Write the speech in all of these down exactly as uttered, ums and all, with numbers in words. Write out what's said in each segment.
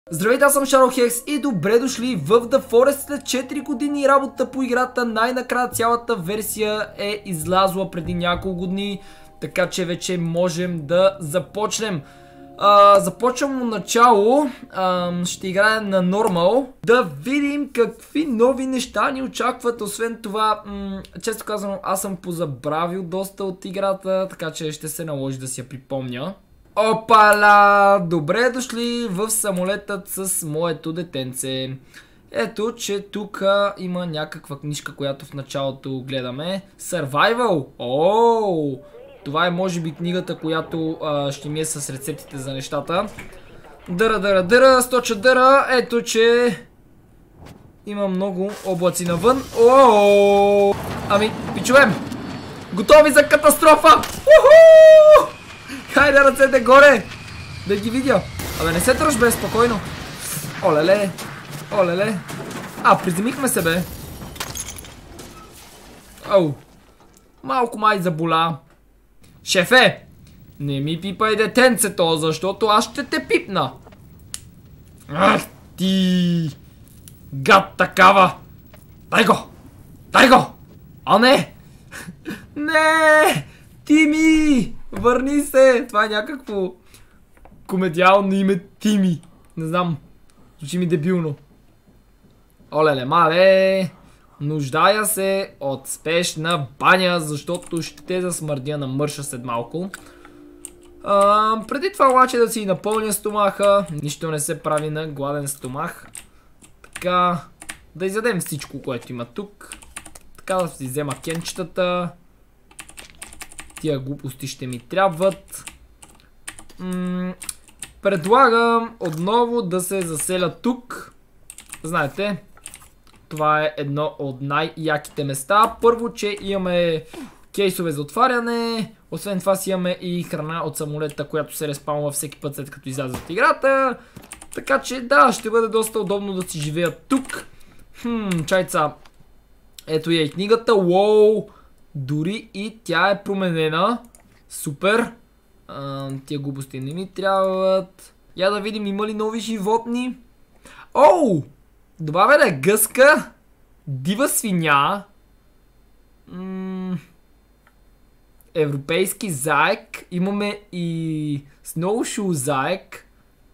Здравейте, аз съм ShadowHex и добре дошли в The Forest. След четири години работа по играта, най-накрая цялата версия е излязла преди няколко дни, така че вече можем да започнем. А, започвам от начало, а, ще играем на нормал, да видим какви нови неща ни очакват. Освен това, често казано, аз съм позабравил доста от играта, така че ще се наложи да си я припомня. Опала! Добре дошли в самолетът с моето детенце. Ето, че тук има някаква книжка, която в началото гледаме. Survival! Ооо! Това е може би книгата, която а, ще ми е с рецептите за нещата. Дъра, дъра, дъра, сточа дъра. Ето, че има много облаци навън. Ооо! Ами, пичове! Готови за катастрофа! Уху! Хайде, ръцете горе! Да ги видя. Абе, не се тръж, бе, спокойно. Олеле, олеле. А, приземихме се, бе. Оу. Малко май заболя. Шефе, не ми пипай детенцето, защото аз ще те пипна. Ах ти! Гад такава! Дай го! Дай го! А не! Не! Тими! Върни се! Това е някакво комедиално име Тими. Не знам. Звучи ми дебилно. Олеле, мале! Нуждая се от спешна баня, защото ще засмърдя на мърша след малко. А, преди това обаче да си напълня стомаха. Нищо не се прави на гладен стомах. Така, да изядем всичко, което има тук. Така да си взема кенчетата. Тия глупости ще ми трябват. М предлагам отново да се заселя тук. Знаете, това е едно от най-яките места. Първо, че имаме кейсове за отваряне. Освен това си имаме и храна от самолета, която се респаунва всеки път след като изляза от играта. Така че да, ще бъде доста удобно да си живея тук. Хм, чайца. Ето я и книгата. Уоу! Дори и тя е променена. Супер. А, тия глупости не ми трябват. Я да видим има ли нови животни. Оу! Добавена гъска. Дива свиня. М европейски заек. Имаме и сноушоу заек.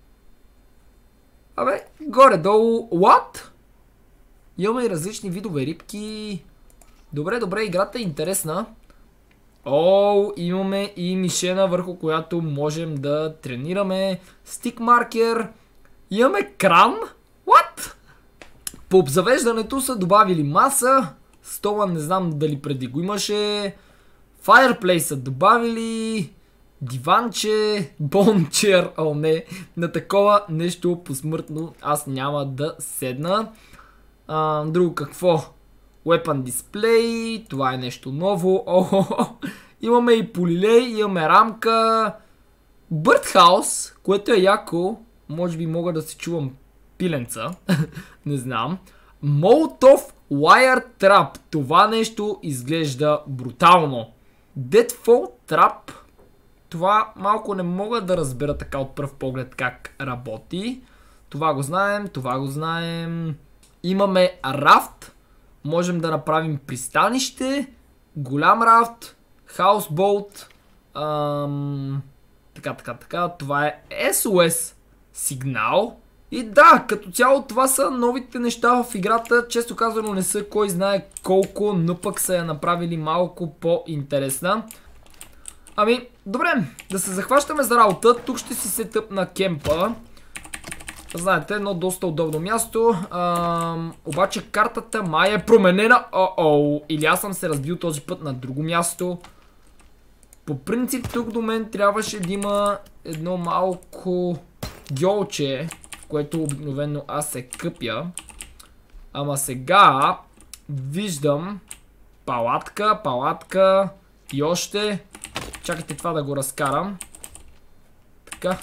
Абе, горе-долу. What? Имаме и различни видове рибки. Добре, добре, играта е интересна. Оу, имаме и мишена, върху която можем да тренираме. Стик маркер. Имаме кран. What? По обзавеждането са добавили маса. Стола не знам дали преди го имаше. Fireplace са добавили. Диванче. Бончер. О, не. На такова нещо посмъртно аз няма да седна. А, друго какво? Weapon Display, това е нещо ново. О-хо-хо. Имаме и полилей, имаме рамка. Birdhouse, което е яко. Може би мога да се чувам пиленца. Не знам. Molotov Wire Trap. Това нещо изглежда брутално. Deadfall Trap. Това малко не мога да разбера така от пръв поглед как работи. Това го знаем, това го знаем. Имаме рафт. Можем да направим пристанище, голям рафт, хаусболт, ам... така, така, така, това е ес о ес сигнал. И да, като цяло това са новите неща в играта, често казано не са кой знае колко, но пък са я направили малко по-интересна. Ами, добре, да се захващаме за работа, тук ще си се тъпна кемпа. Знаете, едно доста удобно място. А, обаче картата май е променена. О-о, или аз съм се разбил този път на друго място. По принцип тук до мен трябваше да има едно малко гьолче, в което обикновено аз се къпя. Ама сега виждам палатка, палатка и още. Чакайте това да го разкарам. Така.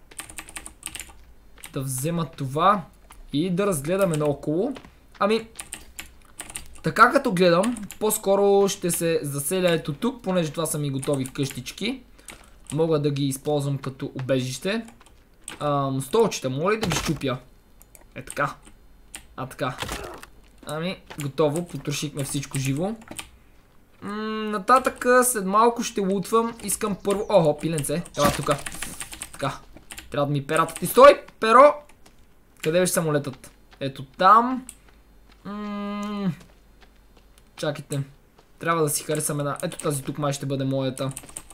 Да взема това и да разгледаме наоколо. Ами, така като гледам, по-скоро ще се заселя ето тук, понеже това са ми готови къщички. Мога да ги използвам като убежище. Ам, столчета, моля ли да ги щупя? Е така. А така. Ами, готово, потрошихме всичко живо. М, нататък след малко ще лутвам. Искам първо... Охо, пиленце. Ела тука. Така. Трябва да ми перата ти. Стой, перо! Къде беше самолетът? Ето там. М, чакайте. Трябва да си харесам една. Ето тази тук май ще бъде моята.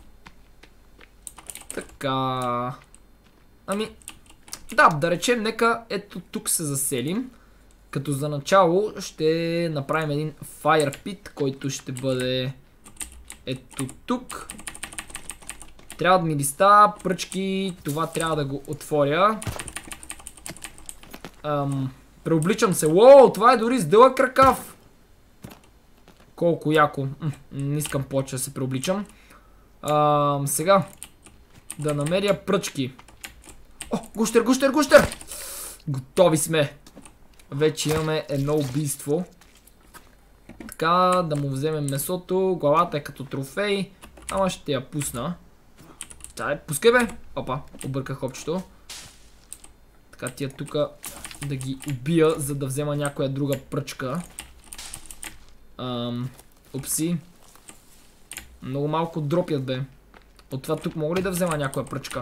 Така. Ами, да, да речем, нека ето тук се заселим. Като за начало ще направим един fire pit, който ще бъде ето тук. Трябва да ми листа, пръчки, това трябва да го отворя. Ам, преобличам се. Уоу, това е дори с дълъг ръкав. Колко яко. М, не искам повече да се преобличам. Ам, сега да намеря пръчки. О, гущер, гущер, гущер! Готови сме. Вече имаме едно убийство. Така, да му вземем месото. Главата е като трофей. Ама ще я пусна. Дай, пускай бе! Опа, обърках общото. Така, тия тука да ги убия, за да взема някоя друга пръчка. Ам, упси. Много малко дропят бе. От това тук мога ли да взема някоя пръчка?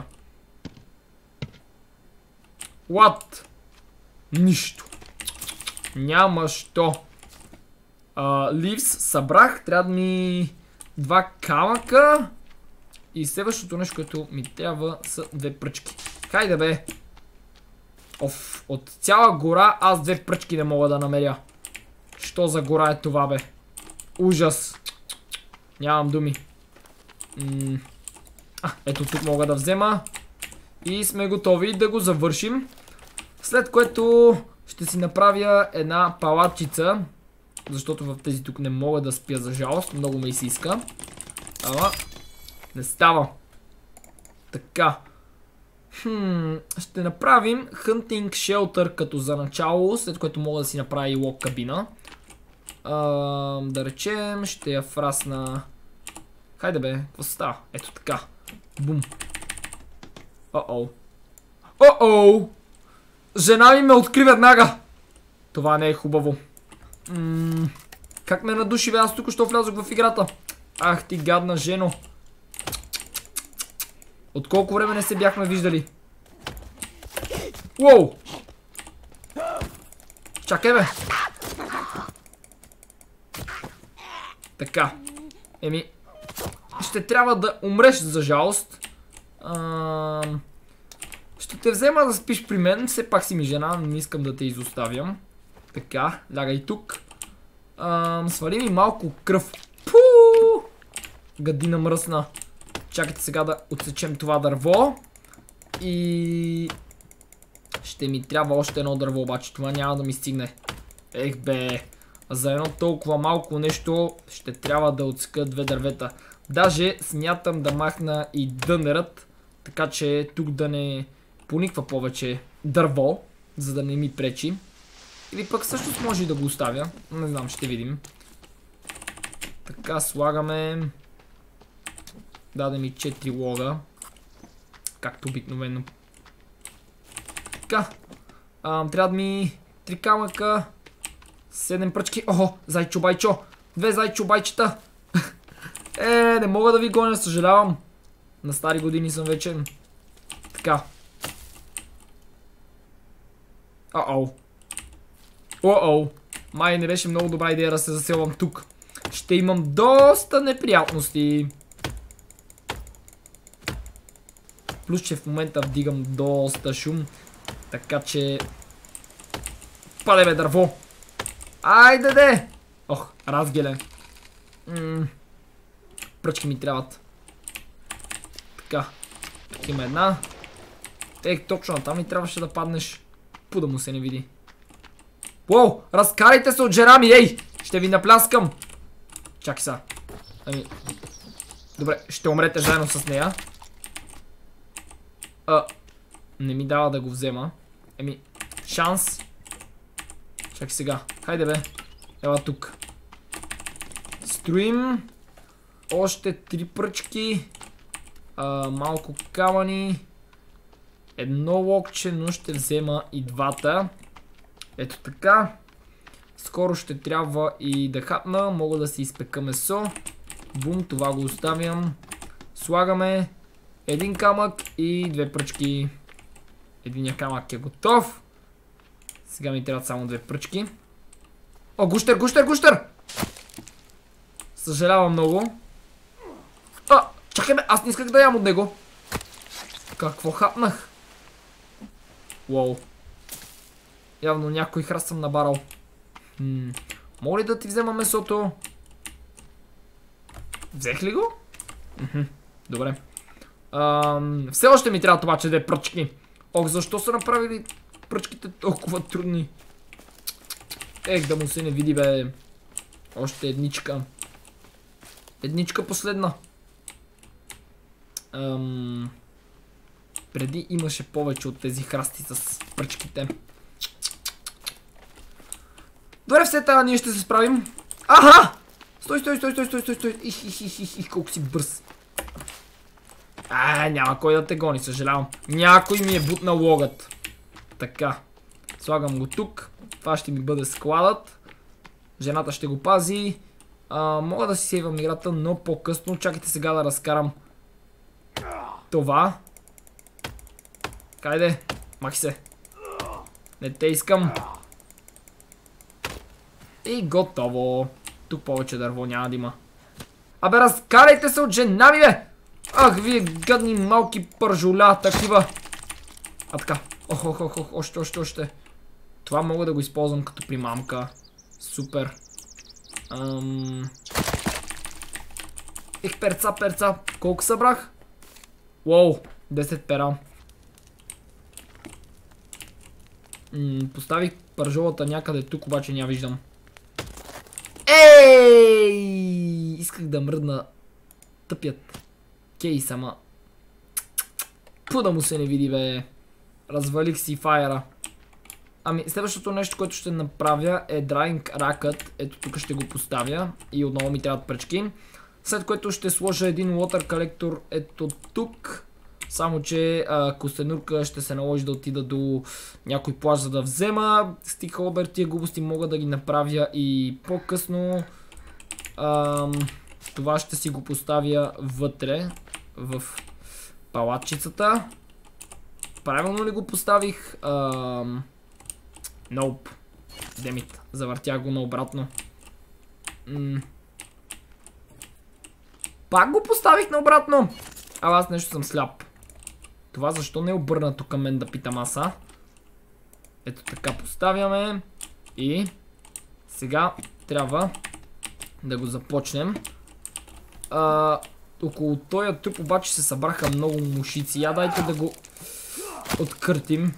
What? Нищо. Няма що. Ливс събрах. Трябва да ми два камъка. И следващото нещо, което ми трябва, са две пръчки. Хайде бе. Оф, от цяла гора аз две пръчки не мога да намеря. Що за гора е това бе? Ужас. Нямам думи. М а, ето тук мога да взема. И сме готови да го завършим. След което ще си направя една палатчица. Защото в тези тук не мога да спя за жалост. Много ме иска. Ама не става. Така. Хм, ще направим Hunting Shelter като за начало. След което мога да си направя и лог кабина. А, да речем, ще я фрасна. Хайде бе, какво става? Ето така. Бум. О-о. О-о! Жена ми ме откри веднага. Това не е хубаво. М как ме надуши бе? Аз тук що влязох в играта. Ах ти гадна жено. От колко време не се бяхме виждали? Уоу! Чакай бе. Така. Еми. Ще трябва да умреш за жалост. Ам... Ще те взема да спиш при мен. Все пак си ми жена. Не искам да те изоставям. Така. Лягай тук. Ам... Свали ми малко кръв. Пуу! Гадина мръсна. Чакайте сега да отсечем това дърво. И... ще ми трябва още едно дърво, обаче това няма да ми стигне. Ех бе. За едно толкова малко нещо ще трябва да отсека две дървета. Даже смятам да махна и дънерът, така че тук да не пониква повече дърво, за да не ми пречи. Или пък също може и да го оставя. Не знам, ще видим. Така, слагаме... даде ми четири лога. Както обикновено. Така. А, трябва да ми три камъка. седем пръчки. Охо, зайчо байчо. Две зайчо байчета. Е, не мога да ви гоня, съжалявам. На стари години съм вече. Така. О-о. О-о. Май не беше много добра идея да се заселвам тук. Ще имам доста неприятности. Плюс, че в момента вдигам доста шум. Така че... паде бе дърво. Айде де! Ох, разгеле. М Пръчки ми трябват. Така. Тук има една. Ех, точно там ми трябваше да паднеш. Пу да му се не види. Уоу! Разкарайте се от жена ми, ей! Ще ви напляскам! Чакай сега. Ами... добре, ще умрете заедно с нея. А... не ми дава да го взема. Еми... шанс. Чакай сега. Хайде бе. Ела тук. Строим. Още три пръчки. А, малко камъни. едно локче, но ще взема и двата. Ето така. Скоро ще трябва и да хапна. Мога да си изпека месо. Бум, това го оставям. Слагаме един камък и две пръчки. Единия камък е готов. Сега ми трябват само две пръчки. О, гущер, гущер, гущер! Съжалявам много. А, чакай бе, аз не исках да ям от него. Какво хапнах? Уоу. Явно някой храст съм набарал. Хм. Мога ли да ти взема месото? Взех ли го? Мхм. Добре. Ам, все още ми трябват обаче две пръчки. Ох, защо са направили пръчките толкова трудни? Ех, да му се не види, бе. Още едничка. Едничка последна. Ам... Преди имаше повече от тези храсти с пръчките. Добре, все тая ние ще се справим. Аха! Стой, стой, стой, стой, стой, стой, стой. Их, их, их, их, их, колко си бърз. А, няма кой да те гони, съжалявам. Някой ми е бутнал логът. Така. Слагам го тук. Това ще ми бъде складът. Жената ще го пази. А, мога да си сейвам играта, но по-късно. Чакайте сега да разкарам това. Кайде, махи се. Не те искам. И готово. Тук повече дърво няма да има. Абе, разкарайте се от жена ми, бе! Ах, вие гадни малки пържоля, такива. А така. Ох, ох, ох, ох, още, още, още. Това мога да го използвам като примамка. Супер. Ам... Ех, перца, перца. Колко събрах? Уоу, десет пера. М, поставих пържолата някъде тук, обаче няма виждам. Ей! Исках да мръдна тъпят кейс, ама... Пу да му се не види, бе. Развалих си файера. Ами, следващото нещо, което ще направя е Drying Racket. Ето тук ще го поставя. И отново ми трябват пръчки. След което ще сложа един Water Collector ето тук. Само че Костенурка ще се наложи да отида до някой плаж, за да взема. Стиха обер, тия глупости мога да ги направя и по-късно. Това ще си го поставя вътре в палатчицата. Правилно ли го поставих? Ам... Nope. Демит. Завъртях го наобратно. М Пак го поставих наобратно. А аз нещо съм сляп. Това защо не е обърнато към мен, да питам аз, а? Ето така поставяме. И сега трябва да го започнем. А, около този труп обаче се събраха много мушици. Я дайте да го откъртим.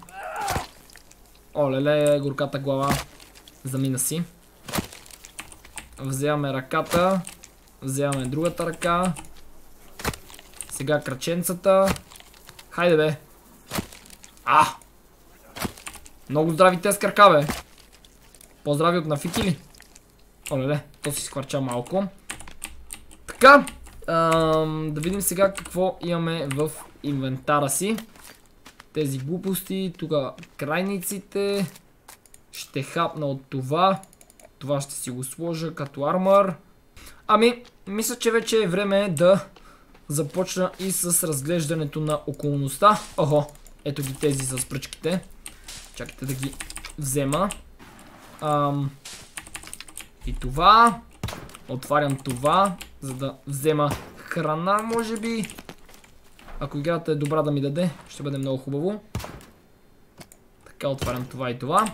Олеле, горката глава. Замина си. Вземаме ръката. Вземаме другата ръка. Сега краченцата. Хайде, бе. А! Много здрави те с крака, бе. По-здрави от нафики ли? Олеле, то си скварча малко. Така. Ам, да видим сега какво имаме в инвентара си. Тези глупости. Тук крайниците. Ще хапна от това. Това ще си го сложа като армър. Ами, мисля, че вече е време да започна и с разглеждането на околността. Охо, ето ги тези с пръчките. Чакайте да ги взема. Ам, и това. Отварям това, за да взема храна, може би. Ако играта е добра да ми даде, ще бъде много хубаво. Така, отварям това и това.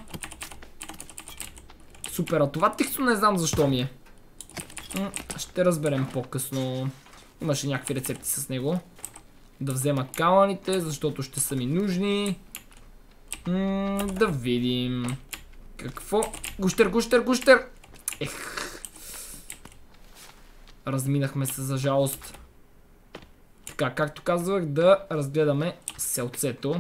Супер, а това тихо не знам защо ми е. М ще разберем по-късно. Имаше някакви рецепти с него. Да взема камъните, защото ще са ми нужни. М да видим. Какво? Гущер, гущер, гущер! Ех. Разминахме се за жалост. Така, както казвах, да разгледаме селцето.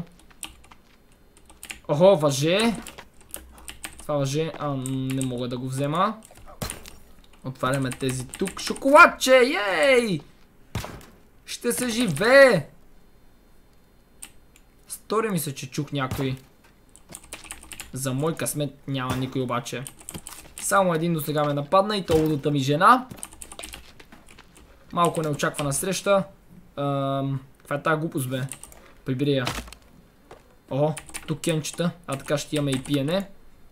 Охо, въже. Това въже, а не мога да го взема. Отваряме тези тук. Шоколадче, ей! Ще се живее! Стори ми се, че чух някой. За мой късмет няма никой обаче. Само един до сега ме нападна и то лудата ми жена. Малко неочаквана среща. Ам, каква е тази глупост, бе? Прибери я. О, тук кенчета. А така ще имаме и пиене.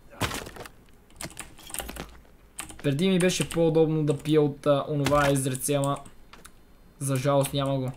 Преди ми беше по-удобно да пия от а, онова изрече, ама за жалост няма го.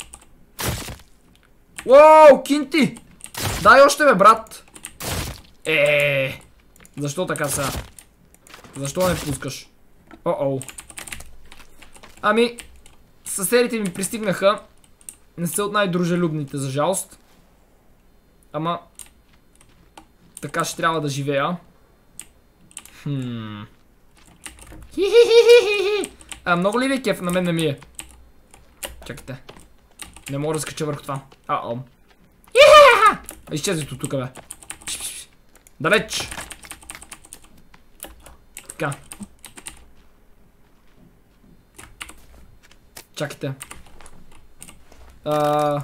Уоу, кинти! Дай още, бе, брат! Еее! Защо така сега? Защо не пускаш? О-оу. Ами, съседите ми пристигнаха. Не са от най-дружелюбните, за жалост. Ама, така ще трябва да живея. Хм. Хи-хи-хи-хи-хи. А, много ли ви е кеф? На мен не ми е. Чакайте. Не мога да скача върху това. А-о. Изчезвайте от тук, бе. Далеч. Така. Чакайте. А...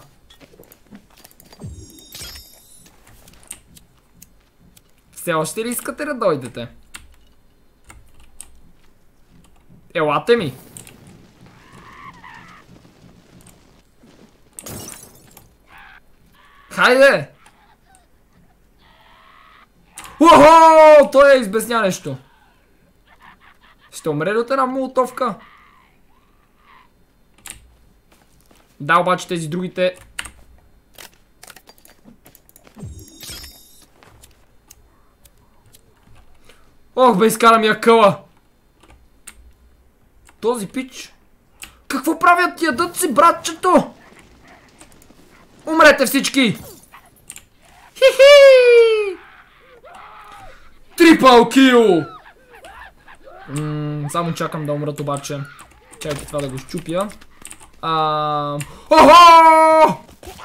Все още ли искате да дойдете? Елате ми. Хайде! Ухо! Той е избесня нещо. Ще умре ли от една молотовка? Да, обаче тези другите... Ох, бе, изкара ми я къла! Този пич... Какво правят тия дъци, братчето? Умрете всички! Хи-хи! Трипъл кил! Ммм, само чакам да умрат обаче. Чакайте това да го щупя. А... Охо!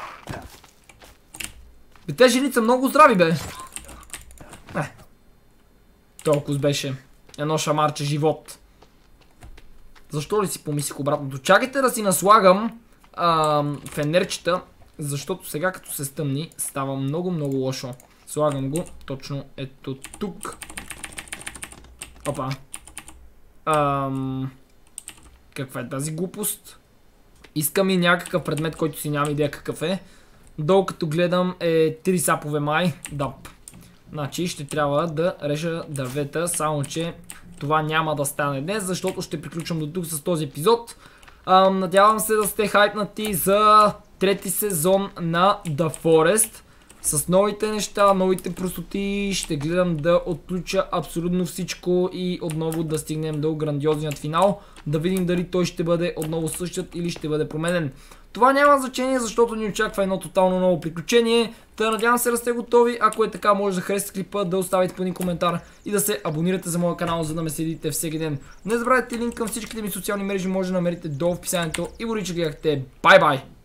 Бе, те жени са много здрави, бе. Е. Толкова беше. Едно шамарче живот. Защо ли си помислих обратното? Чакайте да си наслагам а, фенерчета, защото сега като се стъмни става много много лошо. Слагам го точно ето тук. Опа. Ам... Каква е тази глупост? Искам и някакъв предмет, който си нямам идея какъв е. Долу като гледам е три сапове май. Дап. Значи ще трябва да режа дървета, само че това няма да стане днес, защото ще приключвам до тук с този епизод. Ам, надявам се да сте хайпнати за трети сезон на The Forest. С новите неща, новите простоти ще гледам да отключа абсолютно всичко и отново да стигнем до грандиозният финал. Да видим дали той ще бъде отново същият или ще бъде променен. Това няма значение, защото ни очаква едно тотално ново приключение. Та надявам се да сте готови. Ако е така, може да харесате клипа, да оставите по един коментар и да се абонирате за моя канал, за да ме следите всеки ден. Не забравяйте, линк към всичките ми социални мрежи може да намерите долу в описанието и го че гледахте. Бай-бай!